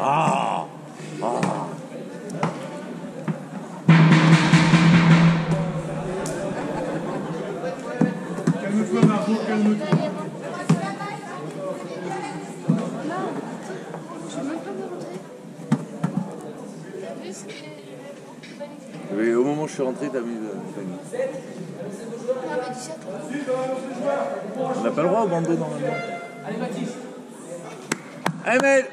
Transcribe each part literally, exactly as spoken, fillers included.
Ah, ah. Calme-toi Margot, calme-toi. Mais au moment où je suis rentré, t'as mis le panier. On n'a pas le droit au bandeau normalement. Allez Mathis. Allez Maël.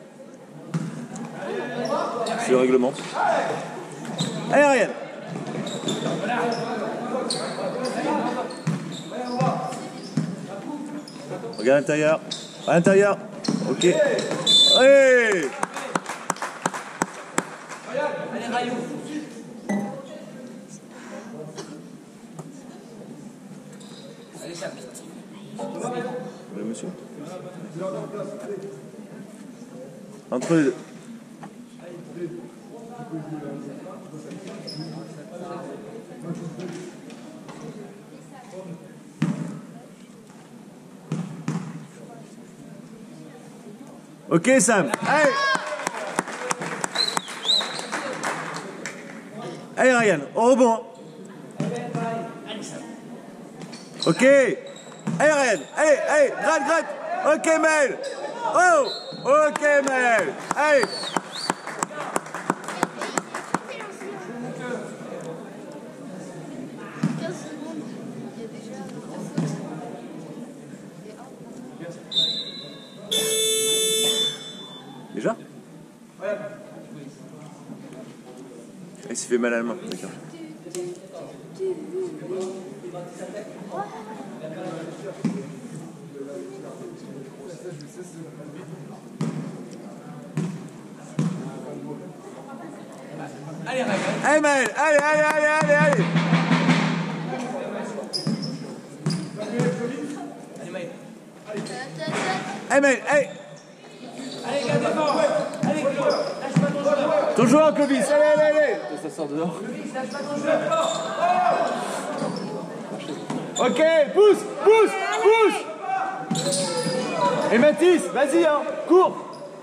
C'est le règlement. Allez Ariel. Regarde à l'intérieur. À l'intérieur. Ok. Allez. Allez Rayou. Allez Sam. Le monsieur. Entre les deux. Ok Sam. Allez. Allez Ryan, au rebond. Ok. Allez Ryan, allez, allez, gratte, gratte. Ok Mel. Oh. Ok Mel. Allez. Déjà? Il s'est fait mal à la main, d'accord. Allez Rayou. Allez Maël, allez, allez, allez, allez, allez. Allez Maël. Allez Maël, allez. Allez gars devant. Allez Claude. Lâche pas ton joueur. Ton joueur Clovis, allez, allez, allez. Ça sort dehors. Clovis, lâche pas ton joueur. Ok, pousse, pousse, pousse. Et Mathis, vas-y, hein, cours.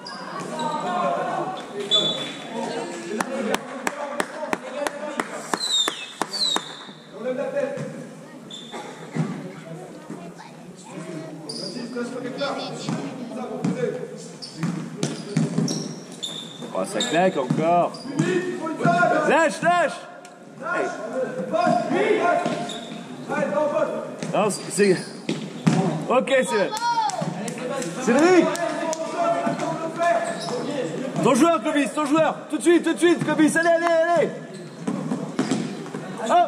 Oh, ça claque encore. Lâche, lâche. Hey. Non, c'est... Ok, c'est... Cédric. Ton joueur, Clovis, ton joueur. Tout de suite, tout de suite, Clovis. Allez, allez, allez. Hop.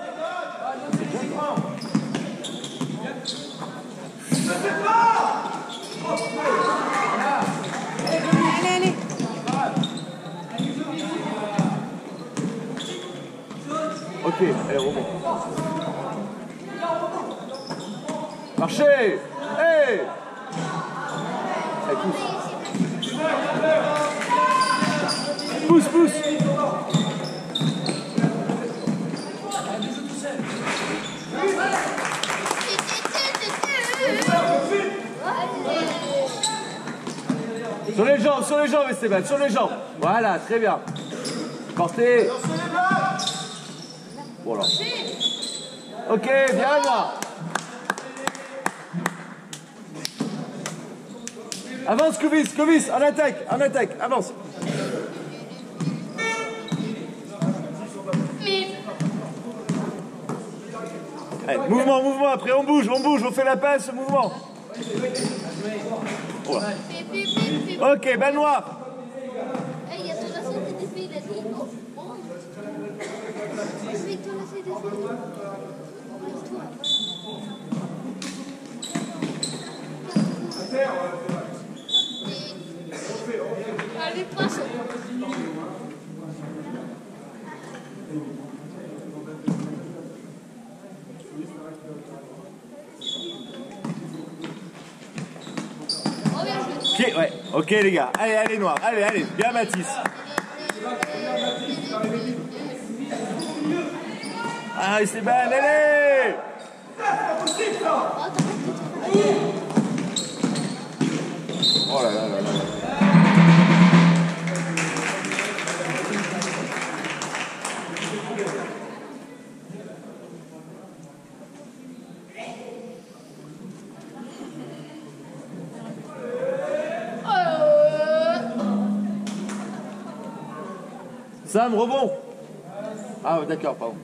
Allez, allez. Ok, allez, remonte. Marchez. Hey. Allez, pousse. Pousse, pousse. Sur les jambes, sur les jambes, Esteban, sur les jambes. Voilà, très bien. Portez. Voilà. Ok, bien là. Avance, Clovis, Clovis, en attaque, en attaque, avance. Allez, mouvement, mouvement, après on bouge, on bouge, on fait la passe, mouvement. Voilà. Ok, balle noire. Allez, passe. Ok, ouais, ok les gars, allez, allez noir, allez, allez, bien Mathis. Ah, Esteban, allez. Oh là là là là. Sam, rebond. Ah, d'accord, pardon.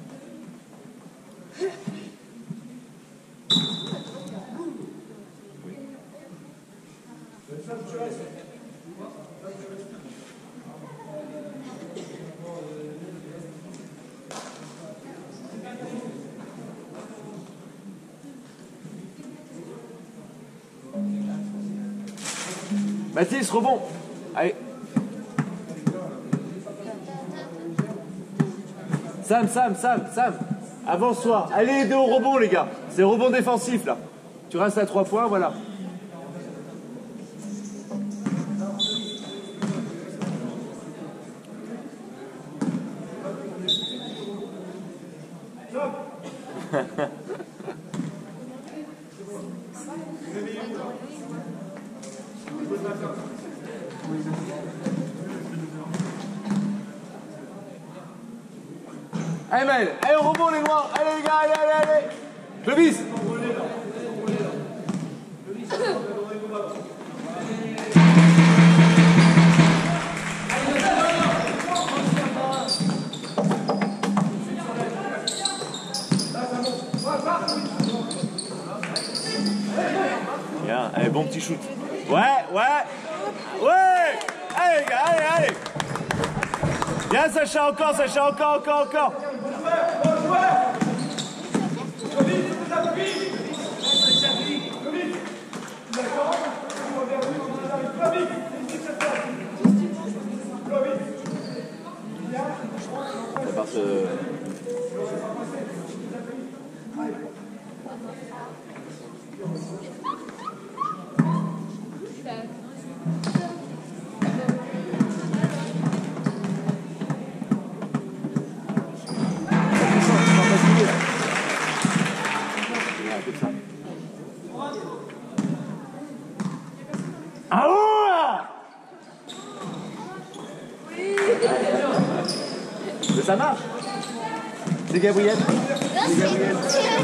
Mathis, rebond. Allez. Sam, Sam, Sam, Sam. Avance-toi. Allez aider au rebond, les gars. C'est rebond défensif, là. Tu restes à trois points, voilà. Allez, Maël, allez, on rebond les noirs, allez les gars, allez, allez, allez. Clovis. Bien, allez, bon petit shoot. Ouais, ouais, ouais. Allez les gars, allez, allez. Bien Sacha, encore, Sacha, encore, encore, encore. Ça part ce... Ah mais ça marche. C'est Gabriel. C'est Gabriel.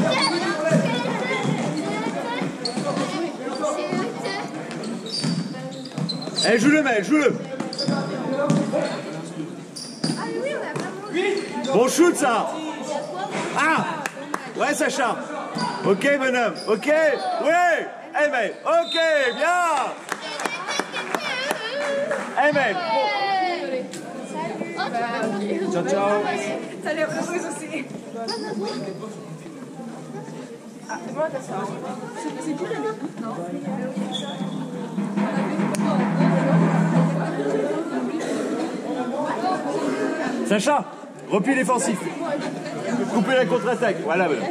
Allez, joue-le, Maël, joue-le. Bon shoot, ça. Ah. Ouais, Sacha. Ok, bonhomme. Ok. Ouais. Allez, Maël. Ok, bien. Allez, Maël. Ciao, ciao. Salut, heureuse aussi. Ah, moi, t'as ça. C'est qui le non. Sacha, repli défensif. Couper la contre-attaque. Voilà, voilà.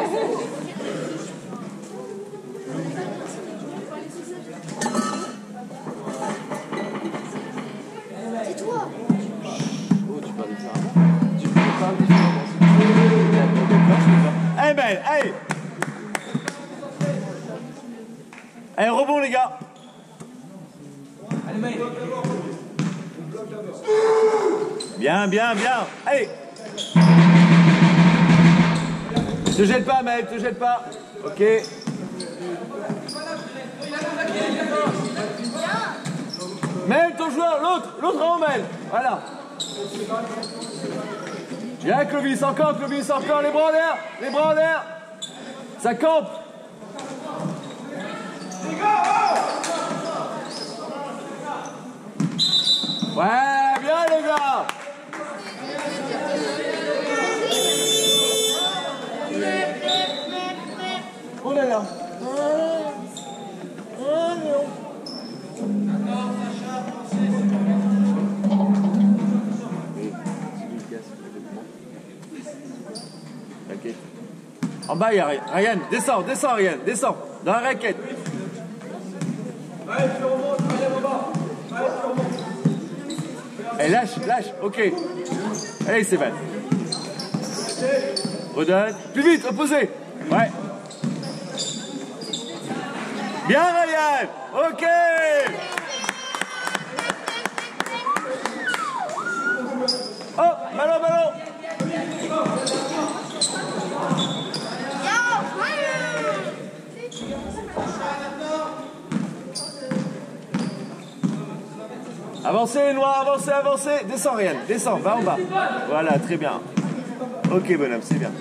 Tais-toi. Oh, tu parles différemment. Tu parles différemment. Allez, Maël, allez. Allez, rebond, les gars. Allez, Maël. Bien, bien, bien. Allez. Te jette pas, Maël, te jette pas. Ok. Maël, ton joueur, l'autre, l'autre en Maël. Voilà. Bien, Clovis, encore, Clovis, encore. Les bras en l'air, les bras en l'air. Ça campe. Ouais, bien, les gars. Oh là là. Oh non. T'inquiète. En bas, il y a Ryan. Ryan, descends, descends, Ryan, descends. Dans la raquette. Allez, lâche, lâche, ok. Allez, Stéphane. Redonne. Plus vite, opposé. Ouais. Bien, Ryan. Ok. Oh, ballon, ballon. Avancez les noirs, avancez, avancez. Descends Ryan, descends, va en bas. Voilà, très bien. Ok bonhomme, c'est bien.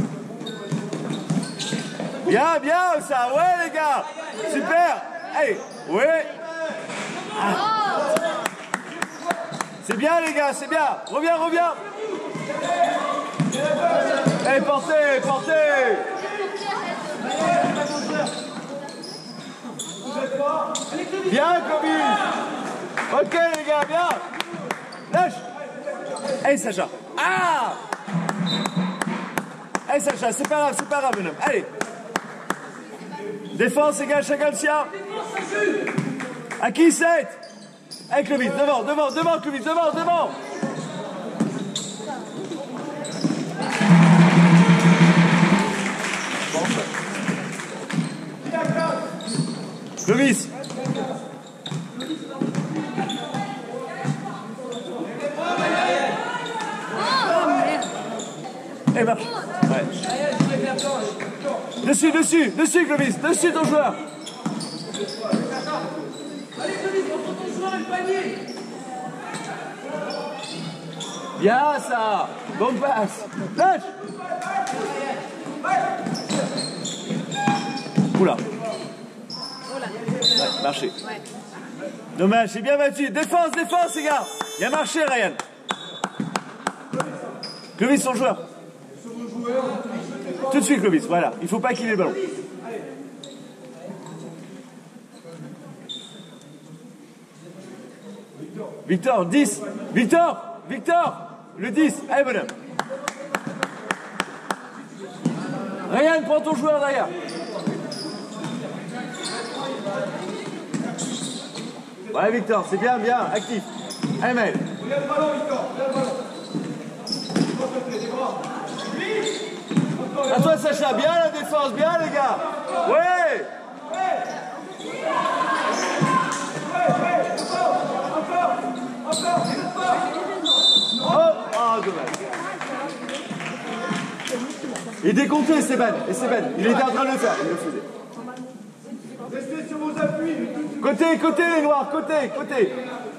Bien, bien ça, ouais les gars. Super. Allez, ouais. Ah. C'est bien les gars, c'est bien. Reviens, reviens. Allez, portez, portez. Bien Kobe. Ok les gars, bien. Lâche. Allez Sacha. Ah. Allez Sacha, c'est pas grave, c'est pas grave bonhomme. Allez. Défense égale chacun le sien. À qui sept? Avec le vide, devant, devant, devant le vide, devant, devant. Clovis. Et marche. Ouais. Dessus, dessus, dessus Clovis, dessus ton joueur. Allez Clovis, contre ton joueur et le panier. Bien ça. Bonne passe. Lâche. Oula. Ouais, marché. Ouais. Dommage, c'est bien battu. Défense, défense, les gars. Il a marché, Ryan. Clovis, son joueur. Tout de suite, Clovis, voilà. Il ne faut pas qu'il ait le ballon. Victor, dix. Victor, Victor, le dix. Allez, bonhomme. Ryan, prends ton joueur derrière. Ouais, Victor, c'est bien, bien, actif. Allez, mec. Regarde le ballon, Victor. Regarde le ballon. À toi, Sacha. Bien la défense, bien, les gars. Ouais. Oh, oh, dommage. Il est décompté, Esteban. Esteban, il était en train de le faire. Il le faisait. Restez sur vos appuis. Côté, côté, les noirs, côté, côté.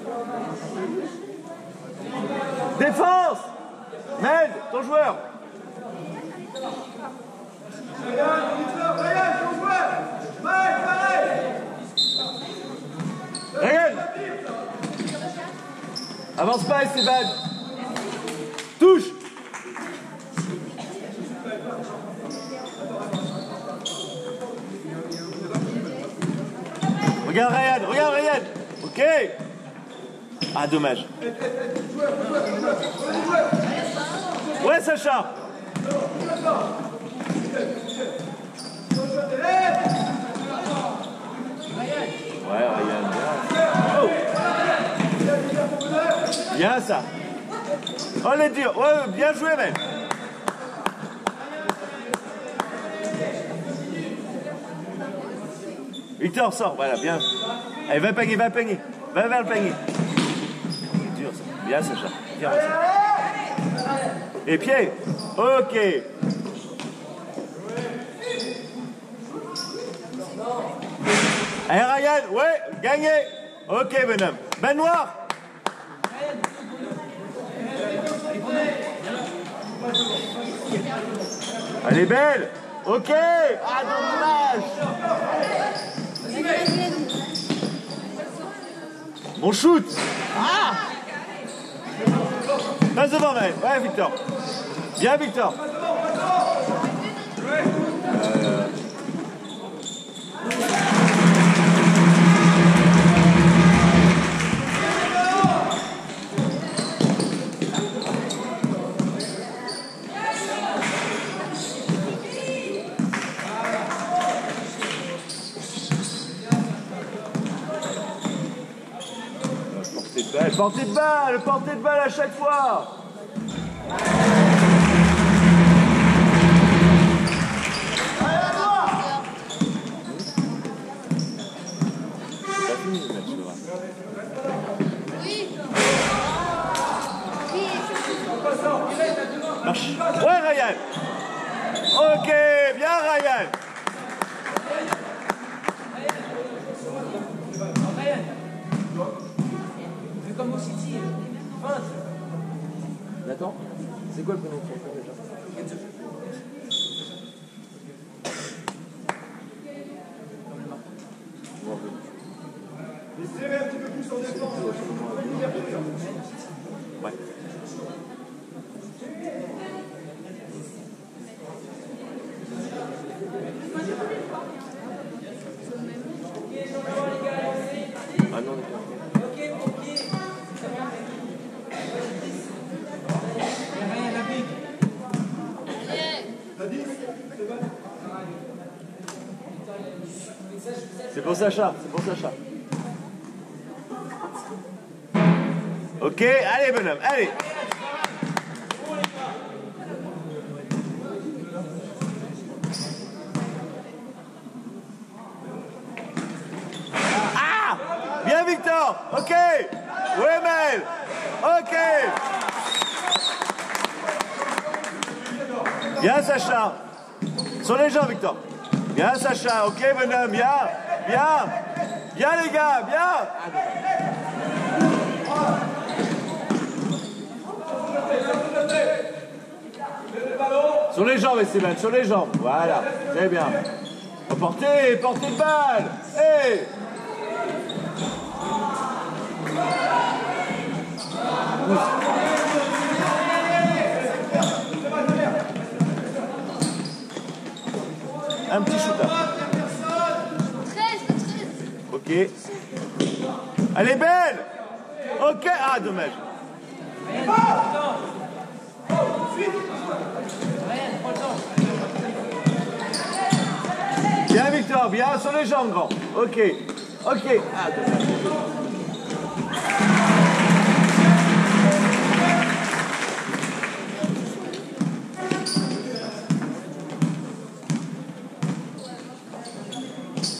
Défense. Med, ton joueur. Regarde, Victor, regarde ton joueur. Mike, pareil. Regarde. Avance pas, Esteban. Touche. Regarde Ryan, regarde Ryan. Ok. Ah, dommage. Ouais, Sacha. Ouais, Ryan, bien. Oh. Bien ça. Oh, les durs. Ouais, bien joué, mec. Victor, sort. Voilà, bien. Allez, va panier, va panier. Va vers le panier. C'est dur, ça. Bien, Sacha. Bien, ça. Et pied. Ok. Allez, Ryan. Ouais, gagné. Ok, bonhomme. Ben noir. Elle est belle. Ok. Ah, dommage. Mon shoot. Ah. Passe devant, Maël. Ouais, Victor. Bien, Victor. Euh... Portée de balle, portée de balle à chaque fois. Marche. Ouais, Ryan. Ok, bien, Ryan. C'est comme au City. Feinte. Nathan, c'est quoi le prénom de ton frère déjà? Et serrez un petit peu plus en défense. Ouais. Ah non, Ok, ok. Rien, la pique. c'est pour Sacha, c'est pour Sacha. Ok, allez bonhomme, allez. Ah, bien Victor, ok. Ouais Mel, ok. Bien Sacha. Sur les jambes Victor. Bien Sacha, ok bonhomme, bien, bien. Bien les gars, bien. Sur les jambes, Esteban, sur les jambes. Voilà, très bien. Portez, portez le balle. Hey. Un petit shooter. Ok. Elle est belle. Ok. Ah, dommage. Bien Victor, bien sur les jambes grand. Ok. Ok. Ah, dommage.